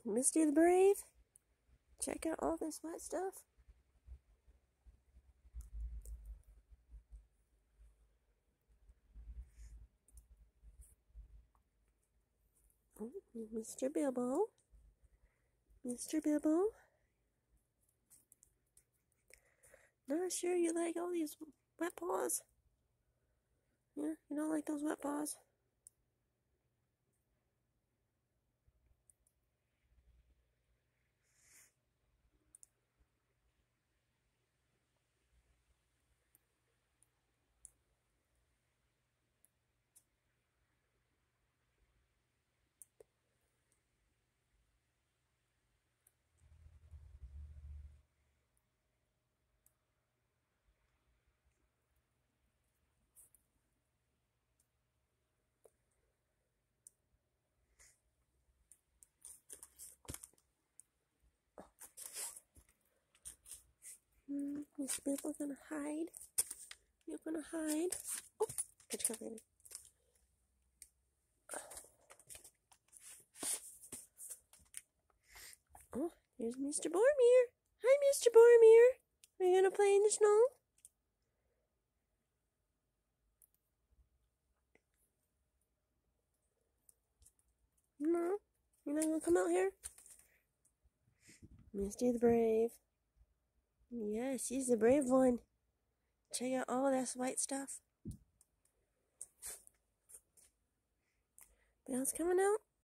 Misty the Brave. Check out all this wet stuff. Oh, Mr. Bilbo. Mr. Bilbo. Not sure you like all these wet paws. Yeah, you don't like those wet paws. Is Bilbo gonna hide? You're gonna hide? Oh, good job, baby. Oh, there's Mr. Boromir. Hi, Mr. Boromir. Are you gonna play in the snow? No? You're not gonna come out here? Misty the Brave. Yes, he's the brave one. Check out all this white stuff. Bill's coming out.